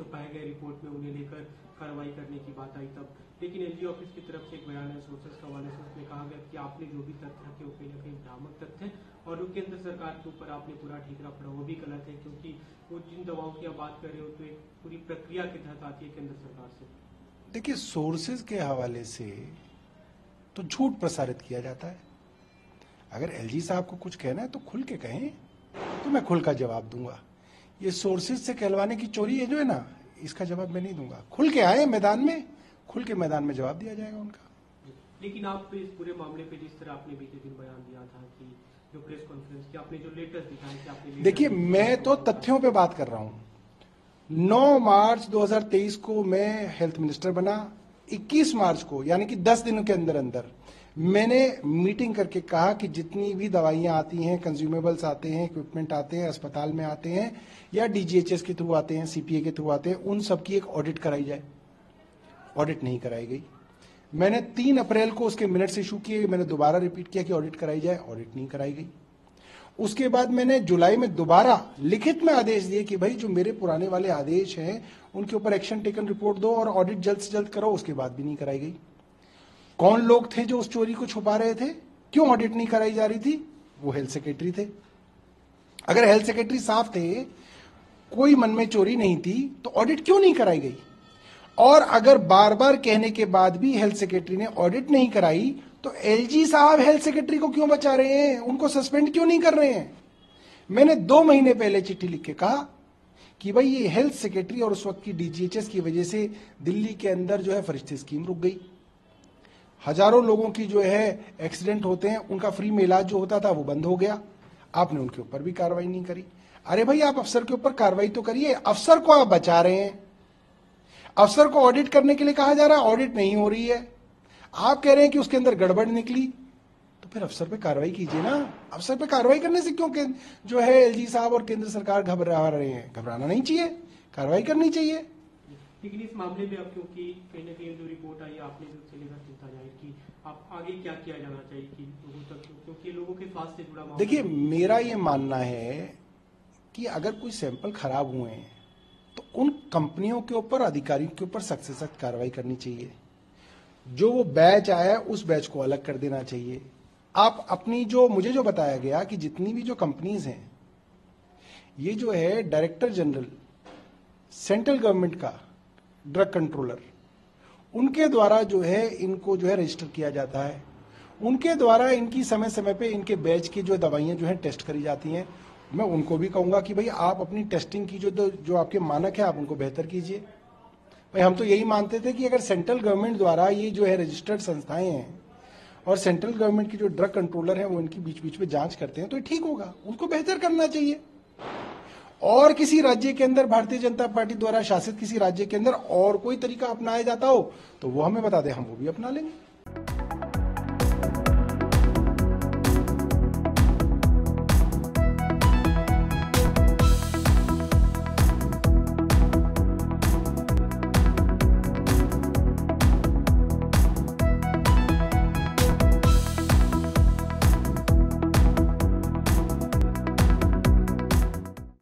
जो पाए गए रिपोर्ट में उन्हें लेकर कार्रवाई करने की बात आई तब, लेकिन एलजी ऑफिस की तरफ से एक बयान है सोर्सेस का हवाले से, उसमें कहा गया कि आपने जो भी तथ्य रखे वो कहीं ना कहीं भ्रामक तथ्य है और वो केंद्र सरकार के ऊपर आपने पूरा ठीकरा पड़ा वो भी गलत है, क्योंकि वो जिन दवाओं की आप बात कर रहे हो तो एक पूरी प्रक्रिया के तहत आती है केंद्र सरकार से। देखिए, सोर्सेज के हवाले से तो झूठ प्रसारित किया जाता है। अगर एलजी साहब को कुछ कहना है तो खुल के कहें, तो मैं खुल का जवाब दूंगा। ये सोर्सेज से कहलवाने की चोरी है जो है ना, इसका जवाब मैं नहीं दूंगा। खुल के आए मैदान में, खुल के मैदान में जवाब दिया जाएगा उनका। लेकिन आप इस पूरे मामले पे जिस तरह आपने बीते दिन बयान दिया था कि जो प्रेस कॉन्फ्रेंस की आपने जो लेटेस्ट दिखाया कि आपने, देखिए, मैं तो तथ्यों पे बात कर रहा हूं। 9 मार्च 2023 को मैं हेल्थ मिनिस्टर बना। 21 मार्च को, यानी कि 10 दिनों के अंदर अंदर मैंने मीटिंग करके कहा कि जितनी भी दवाइयां आती हैं, कंज्यूमेबल्स आते हैं, इक्विपमेंट आते हैं, अस्पताल में आते हैं या डीजीएचएस के थ्रू आते हैं, सीपीए के थ्रू आते हैं, उन सब की एक ऑडिट कराई जाए। ऑडिट नहीं कराई गई। मैंने 3 अप्रैल को उसके मिनट्स इशू किए, मैंने दोबारा रिपीट किया कि ऑडिट कराई जाए, ऑडिट नहीं कराई गई। उसके बाद मैंने जुलाई में दोबारा लिखित में आदेश दिए कि भाई जो मेरे पुराने वाले आदेश हैं उनके ऊपर एक्शन टेकन रिपोर्ट दो और ऑडिट जल्द से जल्द करो। उसके बाद भी नहीं कराई गई। कौन लोग थे जो उस चोरी को छुपा रहे थे? क्यों ऑडिट नहीं कराई जा रही थी? वो हेल्थ सेक्रेटरी थे। अगर हेल्थ सेक्रेटरी साफ थे, कोई मन में चोरी नहीं थी, तो ऑडिट क्यों नहीं कराई गई? और अगर बार बार कहने के बाद भी हेल्थ सेक्रेटरी ने ऑडिट नहीं कराई, तो एलजी साहब हेल्थ सेक्रेटरी को क्यों बचा रहे हैं? उनको सस्पेंड क्यों नहीं कर रहे हैं? मैंने 2 महीने पहले चिट्ठी लिख के कहा कि भाई ये हेल्थ सेक्रेटरी और उस वक्त की डीजीएचएस की वजह से दिल्ली के अंदर जो है फरिश्ते स्कीम रुक गई। हजारों लोगों की जो है एक्सीडेंट होते हैं, उनका फ्री में इलाज जो होता था वो बंद हो गया। आपने उनके ऊपर भी कार्रवाई नहीं करी। अरे भाई, आप अफसर के ऊपर कार्रवाई तो करिए। अफसर को आप बचा रहे हैं। अफसर को ऑडिट करने के लिए कहा जा रहा है, ऑडिट नहीं हो रही है। आप कह रहे हैं कि उसके अंदर गड़बड़ निकली, तो फिर अफसर पे कार्रवाई कीजिए ना। अफसर पे कार्रवाई करने से क्यों जो है एलजी साहब और केंद्र सरकार घबरा रहे हैं? घबराना नहीं चाहिए, कार्रवाई करनी चाहिए। लेकिन इस मामले में अब क्योंकि कहीं ना कहीं जो रिपोर्ट आई, आपने जो उससे लेकर चिंता जाहिर की, आप आगे क्या किया जाना चाहिए कि लोगों तक, क्योंकि लोगों के स्वास्थ्य से जुड़ा मामला। देखिए, मेरा ये मानना है कि अगर कोई सैंपल खराब हुए हैं तो उन कंपनियों के ऊपर, अधिकारियों के ऊपर सख्त से सख्त कार्रवाई करनी चाहिए। जो वो बैच आया उस बैच को अलग कर देना चाहिए। आप अपनी जो मुझे जो बताया गया कि जितनी भी जो कंपनीज हैं, ये जो है डायरेक्टर जनरल सेंट्रल गवर्नमेंट का ड्रग कंट्रोलर, उनके द्वारा जो है इनको जो है रजिस्टर किया जाता है। उनके द्वारा इनकी समय समय पे इनके बैच की जो दवाइयां जो है टेस्ट करी जाती हैं। मैं उनको भी कहूंगा कि भाई आप अपनी टेस्टिंग की जो आपके मानक है आप उनको बेहतर कीजिए। भाई, हम तो यही मानते थे कि अगर सेंट्रल गवर्नमेंट द्वारा ये जो है रजिस्टर्ड संस्थाएं हैं और सेंट्रल गवर्नमेंट की जो ड्रग कंट्रोलर है वो इनकी बीच बीच में जांच करते हैं तो ठीक होगा। उनको बेहतर करना चाहिए। और किसी राज्य के अंदर भारतीय जनता पार्टी द्वारा शासित किसी राज्य के अंदर और कोई तरीका अपनाया जाता हो तो वो हमें बता दे, हम वो भी अपना लेंगे।